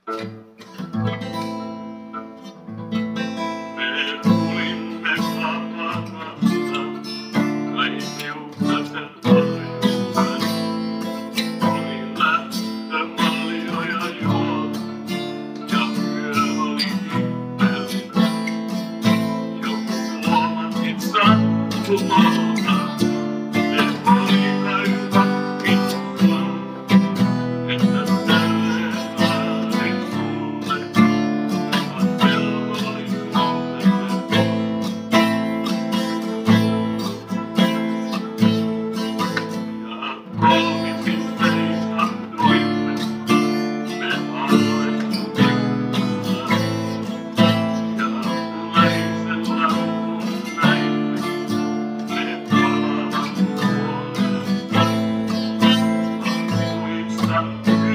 Me kuulimme samanasta, kai hiukkasen harjuuden. Oli lähtömaljo ja juotu, ja yö oli ihmeellinen. Joku huomasin sattumalta, se oli täynnä itkua, että tälle laadin sulle, vaan velvollin nouselle. Ja kolmisin seisahduimme, me arvoistuimme, ja punaisella kun näimme, me palavan puolesta. Muistan